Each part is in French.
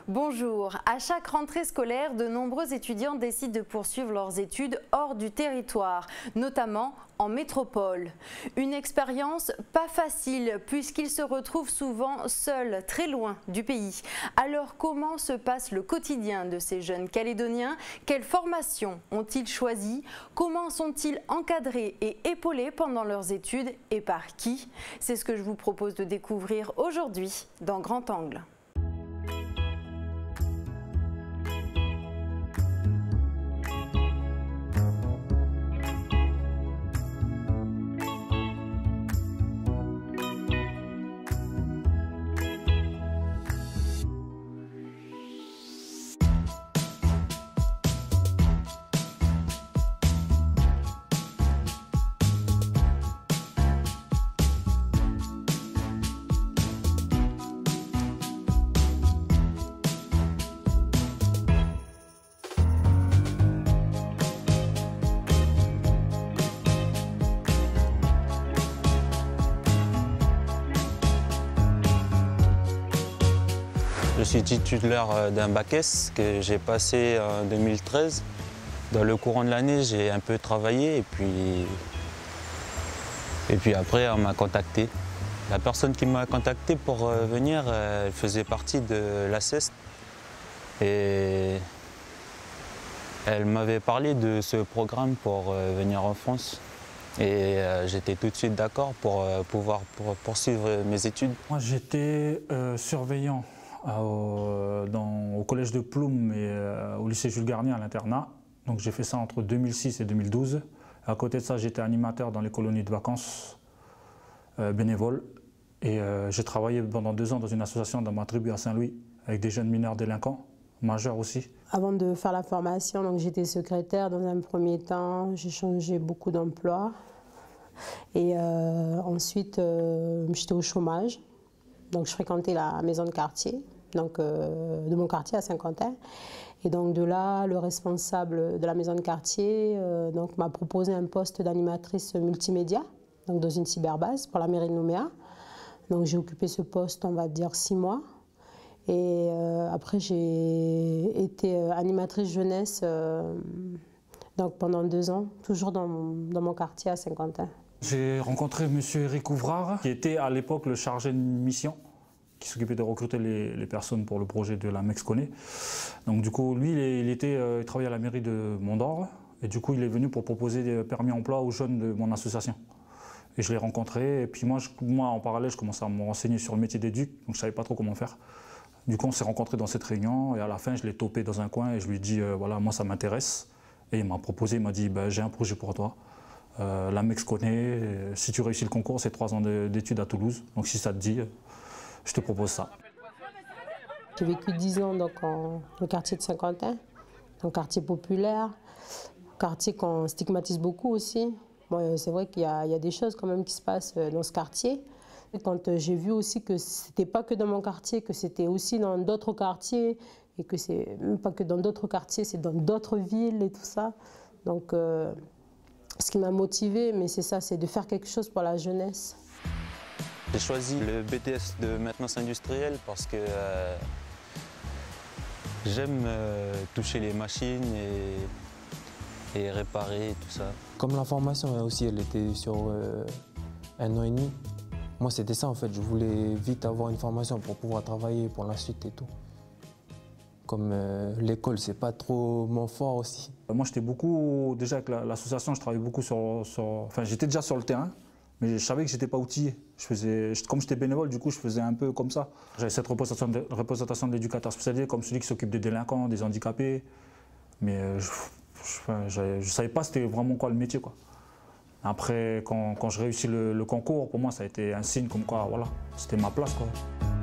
Bonjour. À chaque rentrée scolaire, de nombreux étudiants décident de poursuivre leurs études hors du territoire, notamment en métropole. Une expérience pas facile puisqu'ils se retrouvent souvent seuls, très loin du pays. Alors comment se passe le quotidien de ces jeunes Calédoniens? Quelles formations ont-ils choisi? Comment sont-ils encadrés et épaulés pendant leurs études et par qui? C'est ce que je vous propose de découvrir aujourd'hui dans Grand Angle. Je suis titulaire d'un bac S que j'ai passé en 2013. Dans le courant de l'année, j'ai un peu travaillé et puis après, on m'a contacté. La personne qui m'a contacté pour venir, elle faisait partie de l'ACEST et elle m'avait parlé de ce programme pour venir en France. Et j'étais tout de suite d'accord pour pouvoir poursuivre mes études. Moi, j'étais surveillant au collège de Ploum et au lycée Jules Garnier à l'internat. Donc j'ai fait ça entre 2006 et 2012. À côté de ça, j'étais animateur dans les colonies de vacances bénévoles. Et j'ai travaillé pendant 2 ans dans une association dans ma tribu à Saint-Louis avec des jeunes mineurs délinquants, majeurs aussi. Avant de faire la formation, j'étais secrétaire dans un premier temps. J'ai changé beaucoup d'emplois. Et ensuite, j'étais au chômage. Donc je fréquentais la maison de quartier, donc de mon quartier à Saint-Quentin. Et donc de là, le responsable de la maison de quartier m'a proposé un poste d'animatrice multimédia, donc dans une cyberbase pour la mairie de Nouméa. Donc j'ai occupé ce poste, on va dire 6 mois. Et après j'ai été animatrice jeunesse donc pendant 2 ans, toujours dans mon quartier à Saint-Quentin. J'ai rencontré M. Eric Ouvrard, qui était à l'époque le chargé de mission, qui s'occupait de recruter les personnes pour le projet de la MEX-Conné. Donc du coup, lui, il travaillait à la mairie de Mondor, et du coup, il est venu pour proposer des permis emploi aux jeunes de mon association. Et je l'ai rencontré, et puis moi, en parallèle, je commençais à me renseigner sur le métier d'éduc, donc je ne savais pas trop comment faire. Du coup, on s'est rencontrés dans cette réunion, et à la fin, je l'ai topé dans un coin, et je lui ai dit, voilà, moi, ça m'intéresse. Et il m'a proposé, il m'a dit, j'ai un projet pour toi. La MEX-Conné, si tu réussis le concours, c'est 3 ans d'études à Toulouse. Donc si ça te dit, je te propose ça. J'ai vécu 10 ans donc, au quartier de Saint-Quentin, un quartier populaire, quartier qu'on stigmatise beaucoup aussi. Bon, c'est vrai qu'il y a des choses quand même qui se passent dans ce quartier. Et quand j'ai vu aussi que c'était pas que dans mon quartier, que c'était aussi dans d'autres quartiers, et que c'est même pas que dans d'autres quartiers, c'est dans d'autres villes et tout ça. Donc, ce qui m'a motivée, mais c'est ça, c'est de faire quelque chose pour la jeunesse. J'ai choisi le BTS de maintenance industrielle parce que j'aime toucher les machines et réparer tout ça. Comme la formation aussi, elle était sur 1 an et demi. Moi, c'était ça en fait. Je voulais vite avoir une formation pour pouvoir travailler pour la suite et tout. Comme l'école, c'est pas trop mon fort aussi. Moi, j'étais beaucoup, déjà avec l'association, je travaillais beaucoup enfin, j'étais déjà sur le terrain, mais je savais que j'étais pas outillé. Comme j'étais bénévole, du coup, je faisais un peu comme ça. J'avais cette représentation de l'éducateur spécialisé, comme celui qui s'occupe des délinquants, des handicapés. Mais je savais pas c'était vraiment quoi le métier, quoi. Après, quand je réussis le concours, pour moi, ça a été un signe comme quoi, voilà, c'était ma place, quoi.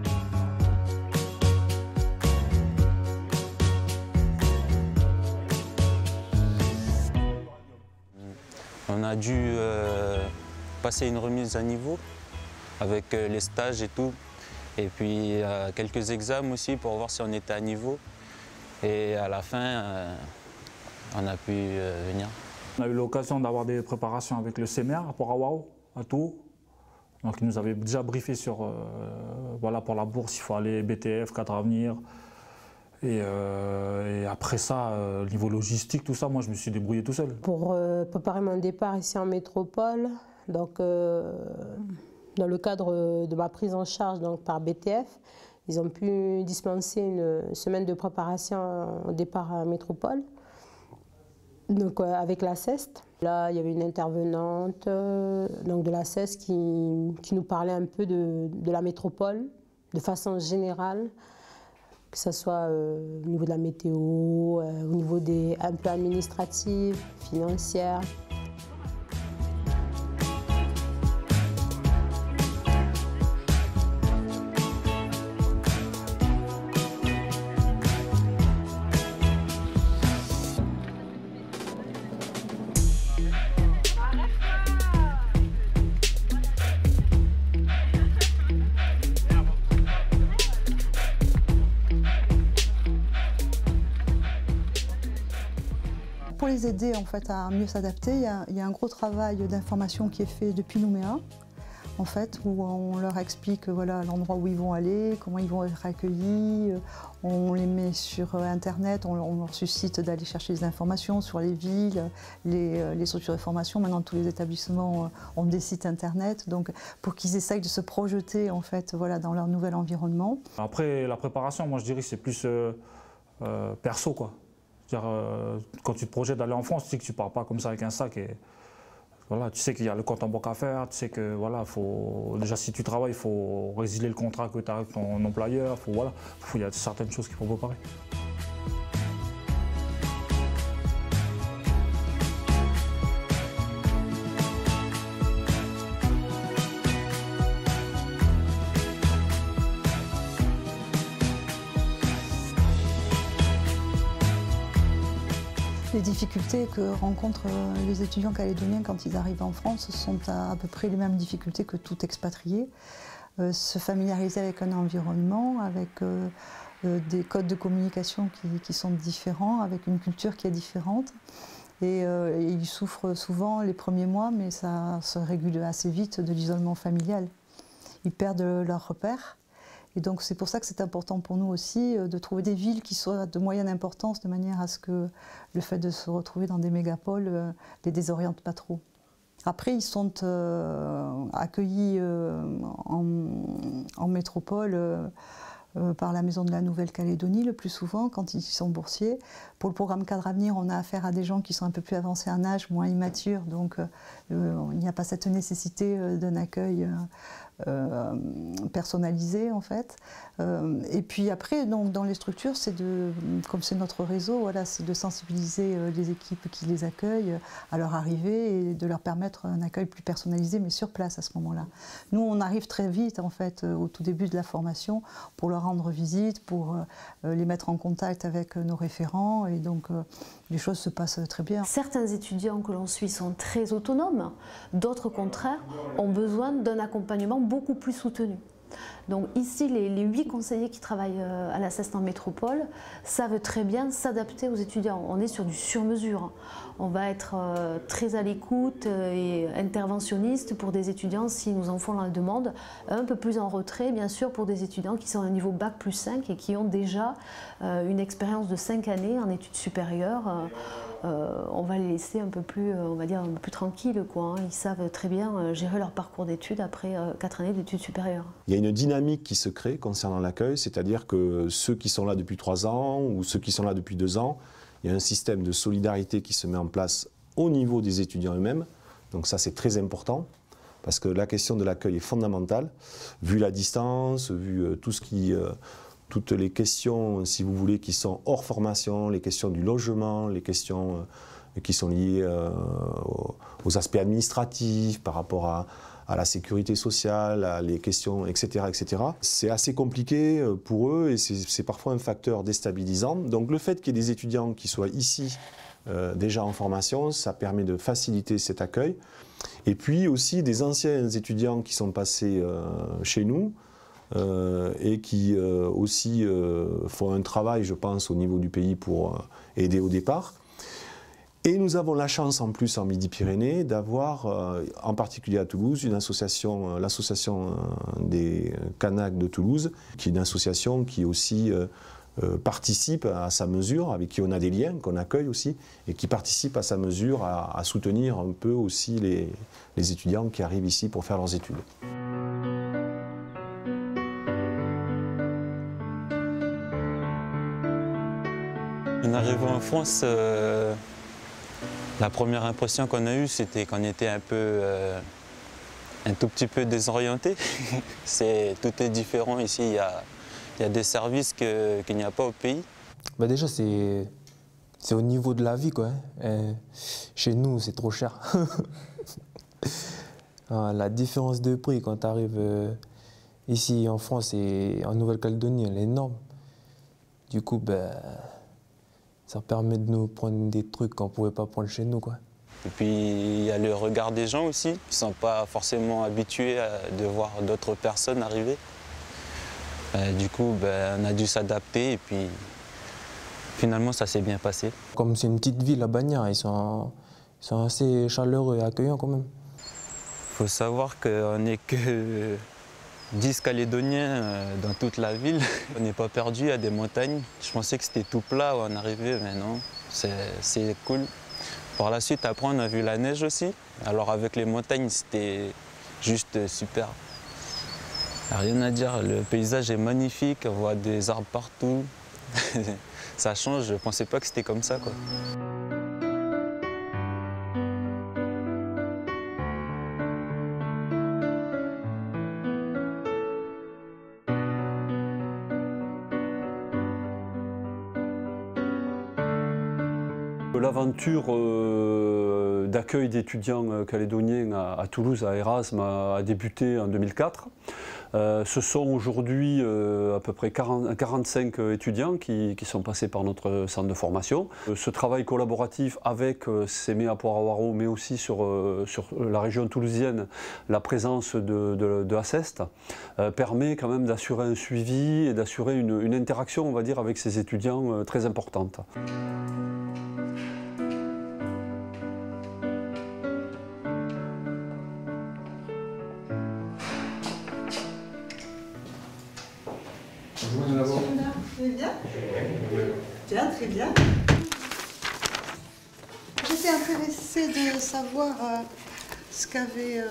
On a dû passer une remise à niveau avec les stages et tout. Et puis quelques examens aussi pour voir si on était à niveau. Et à la fin, on a pu venir. On a eu l'occasion d'avoir des préparations avec le CEMER pour Awao, à Tours. Donc ils nous avaient déjà briefé sur, voilà, pour la bourse, il faut aller BTF, cadre avenir. Et après ça, niveau logistique, tout ça, moi je me suis débrouillé tout seul. Pour préparer mon départ ici en métropole, donc, dans le cadre de ma prise en charge donc, par BTF, ils ont pu dispenser une semaine de préparation au départ à métropole, donc, avec la CEST. Là, il y avait une intervenante donc de la CEST qui nous parlait un peu de la métropole, de façon générale, que ce soit au niveau de la météo, au niveau des un peu administratifs, financières. Pour les aider en fait, à mieux s'adapter, il y a un gros travail d'information qui est fait depuis Nouméa, en fait, où on leur explique voilà, l'endroit où ils vont aller, comment ils vont être accueillis, on les met sur Internet, on leur suscite d'aller chercher des informations sur les villes, les structures de formation. Maintenant, tous les établissements ont des sites Internet, donc pour qu'ils essayent de se projeter en fait, voilà, dans leur nouvel environnement. Après, la préparation, moi je dirais que c'est plus perso, quoi. Quand tu te projettes d'aller en France, tu sais que tu ne pars pas comme ça avec un sac. Et, voilà, tu sais qu'il y a le compte en banque à faire, tu sais que voilà, déjà si tu travailles, il faut résilier le contrat que tu as avec ton employeur. Voilà, il y a certaines choses qu'il faut préparer. Les difficultés que rencontrent les étudiants calédoniens quand ils arrivent en France sont à peu près les mêmes difficultés que tout expatrié. Se familiariser avec un environnement, avec des codes de communication qui sont différents, avec une culture qui est différente. Et ils souffrent souvent les premiers mois, mais ça se régule assez vite de l'isolement familial. Ils perdent leurs repères. Et donc c'est pour ça que c'est important pour nous aussi de trouver des villes qui soient de moyenne importance, de manière à ce que le fait de se retrouver dans des mégapoles les désoriente pas trop. Après, ils sont accueillis en métropole par la Maison de la Nouvelle-Calédonie le plus souvent quand ils sont boursiers. Pour le programme Cadre Avenir, on a affaire à des gens qui sont un peu plus avancés en âge, moins immatures, donc il n'y a pas cette nécessité d'un accueil personnalisé en fait. Et puis après, donc, dans les structures, comme c'est notre réseau, voilà, c'est de sensibiliser les équipes qui les accueillent à leur arrivée et de leur permettre un accueil plus personnalisé, mais sur place à ce moment-là. Nous, on arrive très vite en fait au tout début de la formation pour leur rendre visite, pour les mettre en contact avec nos référents, et donc les choses se passent très bien. Certains étudiants que l'on suit sont très autonomes, d'autres au contraire ont besoin d'un accompagnement beaucoup plus soutenu. Donc ici, les 8 conseillers qui travaillent à la CEST en métropole savent très bien s'adapter aux étudiants. On est sur du sur-mesure. On va être très à l'écoute et interventionniste pour des étudiants si nous en font la demande, un peu plus en retrait bien sûr pour des étudiants qui sont à un niveau Bac plus 5 et qui ont déjà une expérience de 5 années en études supérieures. On va les laisser un peu plus, on va dire, un peu plus tranquilles, quoi. Ils savent très bien gérer leur parcours d'études après 4 années d'études supérieures. Il y a une dynamique qui se crée concernant l'accueil, c'est-à-dire que ceux qui sont là depuis 3 ans ou ceux qui sont là depuis 2 ans, il y a un système de solidarité qui se met en place au niveau des étudiants eux-mêmes. Donc ça, c'est très important, parce que la question de l'accueil est fondamentale, vu la distance, vu toutes les questions, si vous voulez, qui sont hors formation, les questions du logement, les questions qui sont liées aux aspects administratifs par rapport à la sécurité sociale, à les questions, etc., etc. C'est assez compliqué pour eux et c'est parfois un facteur déstabilisant. Donc le fait qu'il y ait des étudiants qui soient ici déjà en formation, ça permet de faciliter cet accueil. Et puis aussi des anciens étudiants qui sont passés chez nous, et qui aussi font un travail, je pense, au niveau du pays pour aider au départ. Et nous avons la chance en plus en Midi-Pyrénées d'avoir, en particulier à Toulouse, une association, l'association des Canaques de Toulouse, qui est une association qui aussi participent à sa mesure, avec qui on a des liens, qu'on accueille aussi, et qui participent à sa mesure à soutenir un peu aussi les étudiants qui arrivent ici pour faire leurs études. En arrivant en France, la première impression qu'on a eue, c'était qu'on était un tout petit peu désorienté. Tout est différent ici, il y a des services qu'il n'y a pas au pays. Bah déjà, c'est au niveau de la vie, quoi. Chez nous, c'est trop cher. La différence de prix quand tu arrives ici en France et en Nouvelle-Calédonie, elle est énorme. Du coup, ça permet de nous prendre des trucs qu'on ne pouvait pas prendre chez nous, quoi. Et puis il y a le regard des gens aussi, ils ne sont pas forcément habitués de voir d'autres personnes arriver. Du coup, on a dû s'adapter et puis finalement ça s'est bien passé. Comme c'est une petite ville à Bagnères, ils sont assez chaleureux et accueillants quand même. Il faut savoir qu'on n'est que 10 Calédoniens dans toute la ville. On n'est pas perdu, il y a des montagnes. Je pensais que c'était tout plat où on arrivait, mais non, c'est cool. Par la suite, après, on a vu la neige aussi. Alors avec les montagnes, c'était juste super. Rien à dire, le paysage est magnifique, on voit des arbres partout. Ça change, je ne pensais pas que c'était comme ça, quoi. L'aventure d'accueil d'étudiants calédoniens à Toulouse, à Erasme, a débuté en 2004. Ce sont aujourd'hui à peu près 45 étudiants qui sont passés par notre centre de formation. Ce travail collaboratif avec CEMEA Port-Awaro, mais aussi sur la région toulousienne, la présence de ACEST, permet quand même d'assurer un suivi et d'assurer une interaction, on va dire, avec ces étudiants très importante. Très bien. Bien, très bien. J'étais intéressée de savoir ce qu'avait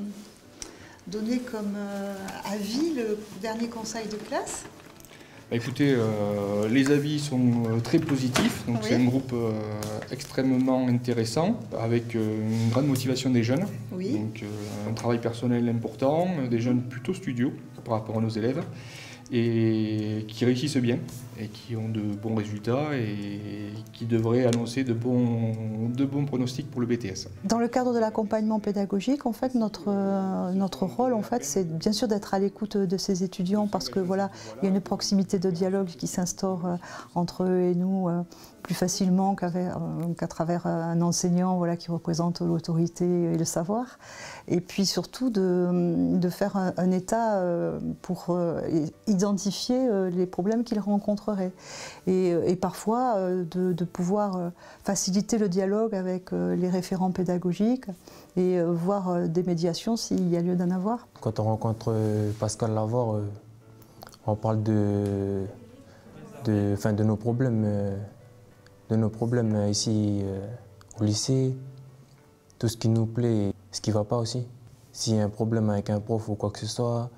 donné comme avis le dernier conseil de classe. Écoutez, les avis sont très positifs, donc oui. C'est un groupe extrêmement intéressant, avec une grande motivation des jeunes, oui. Donc un travail personnel important, des jeunes plutôt studieux par rapport à nos élèves, et qui réussissent bien, et qui ont de bons résultats, et qui devraient annoncer de bons pronostics pour le BTS. Dans le cadre de l'accompagnement pédagogique, en fait, notre rôle, en fait, c'est bien sûr d'être à l'écoute de ces étudiants, parce que voilà, il y a une proximité de dialogue qui s'instaure entre eux et nous plus facilement qu'à travers un enseignant, voilà, qui représente l'autorité et le savoir. Et puis surtout de faire un état pour identifier les problèmes qu'ils rencontreraient. Et parfois de pouvoir faciliter le dialogue avec les référents pédagogiques et voir des médiations s'il y a lieu d'en avoir. Quand on rencontre Pascal Lavore, on parle de nos problèmes. De nos problèmes ici au lycée, tout ce qui nous plaît, ce qui ne va pas aussi. S'il y a un problème avec un prof ou quoi que ce soit,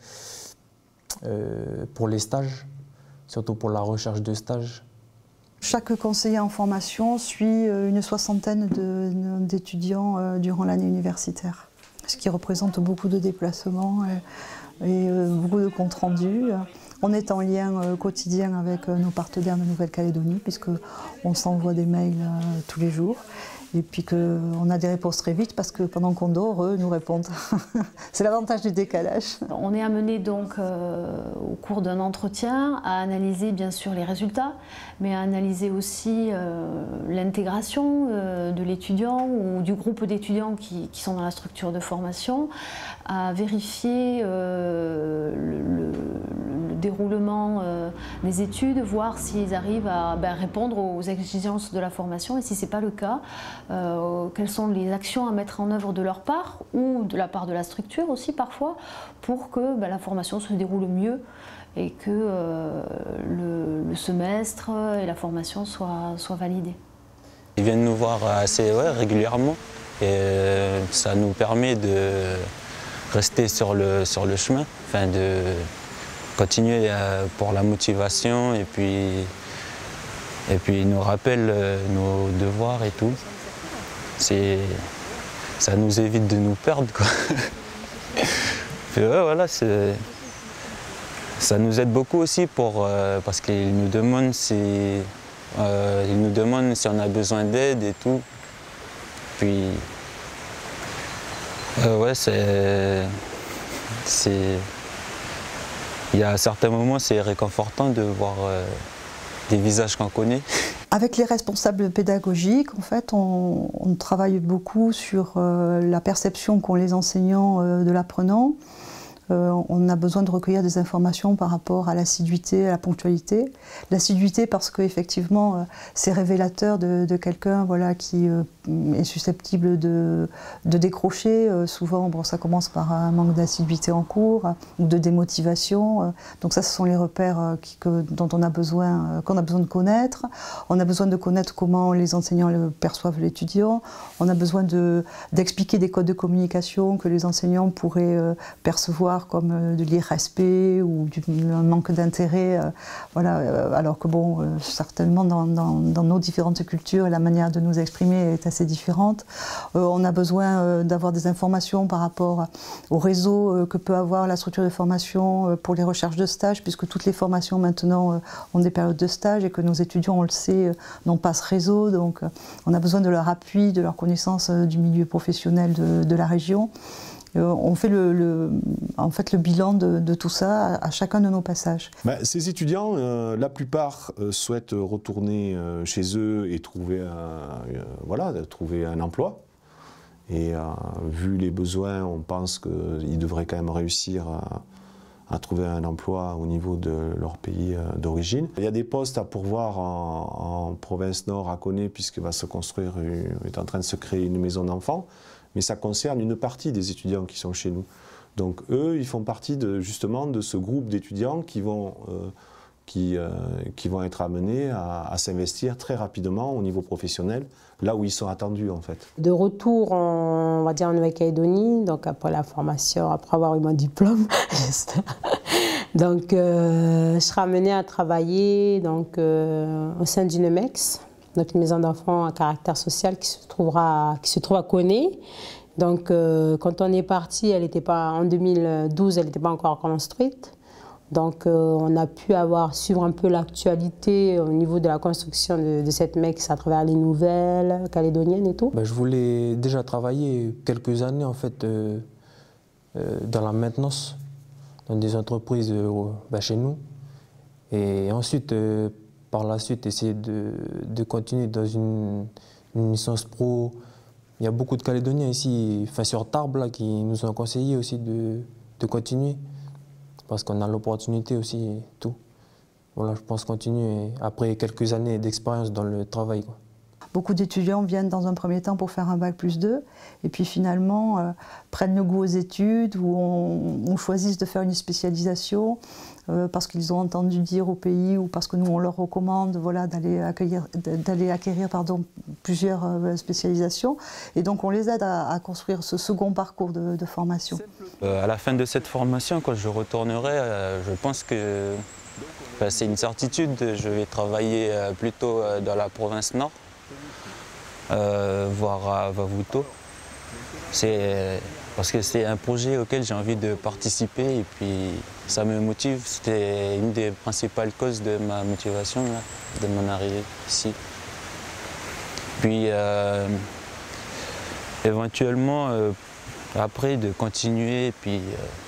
pour les stages, surtout pour la recherche de stages. Chaque conseiller en formation suit une soixantaine d'étudiants durant l'année universitaire, ce qui représente beaucoup de déplacements et beaucoup de comptes rendus. On est en lien quotidien avec nos partenaires de Nouvelle-Calédonie, puisqu'on s'envoie des mails tous les jours. Et puis qu'on a des réponses très vite, parce que pendant qu'on dort, eux nous répondent. C'est l'avantage du décalage. On est amené donc au cours d'un entretien à analyser bien sûr les résultats, mais à analyser aussi l'intégration de l'étudiant ou du groupe d'étudiants qui sont dans la structure de formation, à vérifier le déroulement des études, voir s'ils arrivent à répondre aux exigences de la formation, et si ce n'est pas le cas, quelles sont les actions à mettre en œuvre de leur part ou de la part de la structure aussi parfois pour que la formation se déroule mieux et que le semestre et la formation soient validés. Ils viennent nous voir assez régulièrement et ça nous permet de rester sur le chemin, enfin de continuer pour la motivation et puis ils nous rappellent nos devoirs et tout. Ça nous évite de nous perdre, quoi. Puis ouais, voilà, ça nous aide beaucoup aussi parce qu'ils nous demandent si on a besoin d'aide et tout. Puis ouais, il y a certains moments, c'est réconfortant de voir des visages qu'on connaît. Avec les responsables pédagogiques, en fait, on travaille beaucoup sur la perception qu'ont les enseignants de l'apprenant. On a besoin de recueillir des informations par rapport à l'assiduité, à la ponctualité. L'assiduité parce qu'effectivement, c'est révélateur de quelqu'un voilà, qui est susceptible de décrocher. Souvent, bon, ça commence par un manque d'assiduité en cours ou de démotivation. Donc ça, ce sont les repères dont on a besoin, qu'on a besoin de connaître. On a besoin de connaître comment les enseignants perçoivent l'étudiant. On a besoin d'expliquer des codes de communication que les enseignants pourraient percevoir comme de l'irrespect ou un manque d'intérêt, voilà, alors que bon, certainement dans nos différentes cultures, la manière de nous exprimer est assez différente. On a besoin d'avoir des informations par rapport au réseau que peut avoir la structure de formation pour les recherches de stage, puisque toutes les formations maintenant ont des périodes de stage et que nos étudiants, on le sait, n'ont pas ce réseau, donc on a besoin de leur appui, de leur connaissance du milieu professionnel de la région. On fait en fait le bilan de tout ça à chacun de nos passages. Ces étudiants, la plupart souhaitent retourner chez eux et trouver un emploi. Et vu les besoins, on pense qu'ils devraient quand même réussir à trouver un emploi au niveau de leur pays d'origine. Il y a des postes à pourvoir en province nord à Koné, puisqu'il va se construire, est en train de se créer une maison d'enfants. Mais ça concerne une partie des étudiants qui sont chez nous. Donc eux, ils font partie justement de ce groupe d'étudiants qui vont être amenés à s'investir très rapidement au niveau professionnel, là où ils sont attendus en fait. De retour, on va dire en Nouvelle-Calédonie, donc après la formation, après avoir eu mon diplôme, donc je serai amenée à travailler donc, au sein d'une MEX. Donc une maison d'enfants à caractère social qui se trouve à Koné. Donc quand on est parti, en 2012, elle n'était pas encore construite. Donc on a pu suivre un peu l'actualité au niveau de la construction de cette MEX à travers les nouvelles calédoniennes et tout. Je voulais déjà travailler quelques années en fait dans la maintenance, dans des entreprises chez nous. Et ensuite, par la suite, essayer de continuer dans une licence pro. Il y a beaucoup de Calédoniens ici, sur Tarbes, là, qui nous ont conseillé aussi de continuer. Parce qu'on a l'opportunité aussi et tout. Voilà, je pense continuer après quelques années d'expérience dans le travail, quoi. Beaucoup d'étudiants viennent dans un premier temps pour faire un bac+2 et puis finalement prennent le goût aux études ou on choisissent de faire une spécialisation parce qu'ils ont entendu dire au pays ou parce que nous on leur recommande voilà, d'aller acquérir plusieurs spécialisations et donc on les aide à construire ce second parcours de formation. À la fin de cette formation, quand je retournerai, je pense que c'est une certitude, je vais travailler plutôt dans la province nord. Voire à Vavuto. Parce que c'est un projet auquel j'ai envie de participer et puis ça me motive. C'était une des principales causes de ma motivation, là, de mon arrivée ici. Puis éventuellement, après, de continuer et puis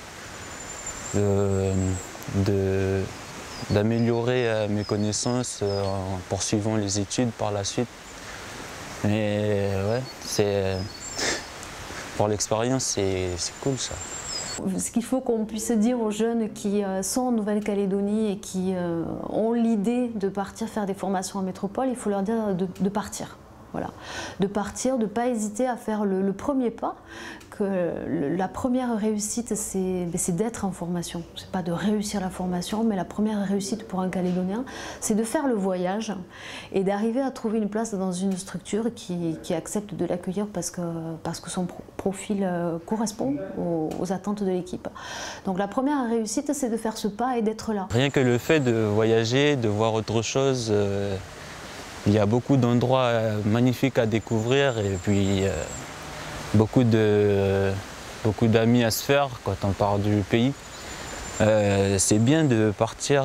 d'améliorer mes connaissances en poursuivant les études par la suite. Mais ouais, pour l'expérience, c'est cool ça. Ce qu'il faut qu'on puisse dire aux jeunes qui sont en Nouvelle-Calédonie et qui ont l'idée de partir faire des formations en métropole, il faut leur dire de partir. Voilà. De partir, de ne pas hésiter à faire le premier pas, que la première réussite, c'est d'être en formation. Ce n'est pas de réussir la formation, mais la première réussite pour un Calédonien, c'est de faire le voyage et d'arriver à trouver une place dans une structure qui accepte de l'accueillir parce que son profil correspond aux attentes de l'équipe. Donc la première réussite, c'est de faire ce pas et d'être là. Rien que le fait de voyager, de voir autre chose, il y a beaucoup d'endroits magnifiques à découvrir et puis beaucoup d'amis à se faire quand on part du pays. C'est bien de partir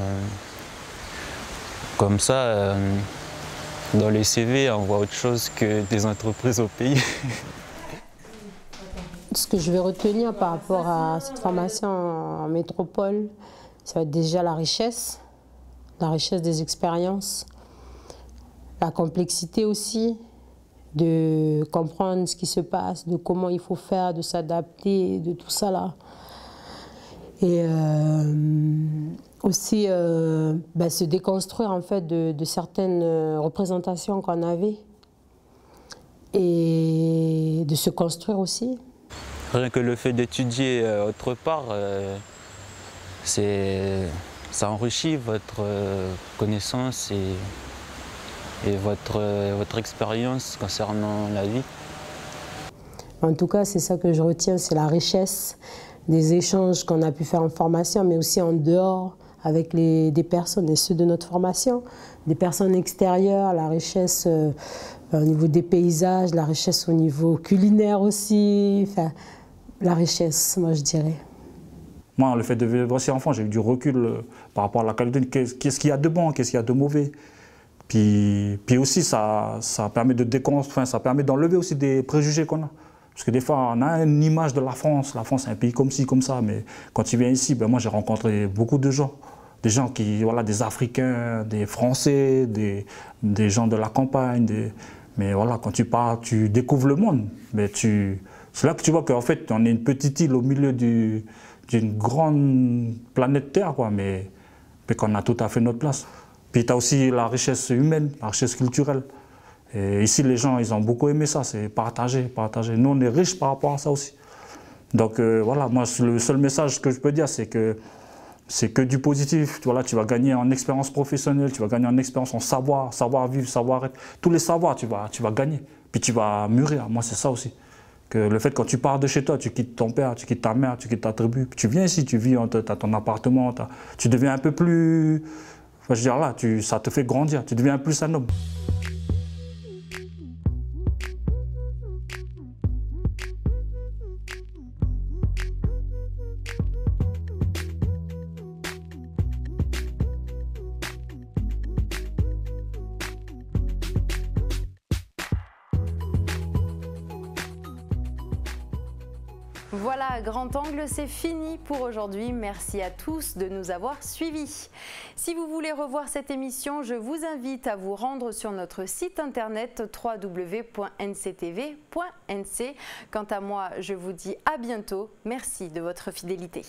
comme ça. Dans les CV, on voit autre chose que des entreprises au pays. Ce que je vais retenir par rapport à cette formation en métropole, ça va être déjà la richesse des expériences, la complexité aussi, de comprendre ce qui se passe, de comment il faut faire, de s'adapter, de tout ça là. Et aussi se déconstruire en fait de certaines représentations qu'on avait et de se construire aussi. Rien que le fait d'étudier autre part, ça enrichit votre connaissance et votre expérience concernant la vie. En tout cas, c'est ça que je retiens, c'est la richesse des échanges qu'on a pu faire en formation, mais aussi en dehors avec des personnes et ceux de notre formation, des personnes extérieures, la richesse au niveau des paysages, la richesse au niveau culinaire aussi, enfin, la richesse, moi je dirais. Moi, le fait de vivre aussi enfant, j'ai eu du recul par rapport à la Calédonie. Qu'est-ce qu'il y a de bon, qu'est-ce qu'il y a de mauvais? Puis aussi, ça permet de déconstruire, ça permet d'enlever aussi des préjugés qu'on a. Parce que des fois, on a une image de la France c'est un pays comme ci, comme ça, mais quand tu viens ici, moi j'ai rencontré beaucoup de gens. Des gens des Africains, des Français, des gens de la campagne. Mais voilà, quand tu pars, tu découvres le monde. Mais c'est là que tu vois qu'en fait, on est une petite île au milieu d'une grande planète Terre, quoi, mais qu'on a tout à fait notre place. Puis tu as aussi la richesse humaine, la richesse culturelle. Et ici, les gens, ils ont beaucoup aimé ça, c'est partager. Nous, on est riches par rapport à ça aussi. Donc voilà, moi, le seul message que je peux dire, c'est que du positif. Voilà, tu vas gagner en expérience professionnelle, tu vas gagner en expérience en savoir-vivre, savoir-être. Tous les savoirs, tu vas gagner. Puis tu vas mûrir. Moi, c'est ça aussi. Que le fait, quand tu pars de chez toi, tu quittes ton père, tu quittes ta mère, tu quittes ta tribu. Puis tu viens ici, tu vis, tu as ton appartement, tu deviens un peu plus... Enfin, je veux dire là, ça te fait grandir, tu deviens plus un homme. Voilà, Grand Angle, c'est fini pour aujourd'hui. Merci à tous de nous avoir suivis. Si vous voulez revoir cette émission, je vous invite à vous rendre sur notre site internet www.nctv.nc. Quant à moi, je vous dis à bientôt. Merci de votre fidélité.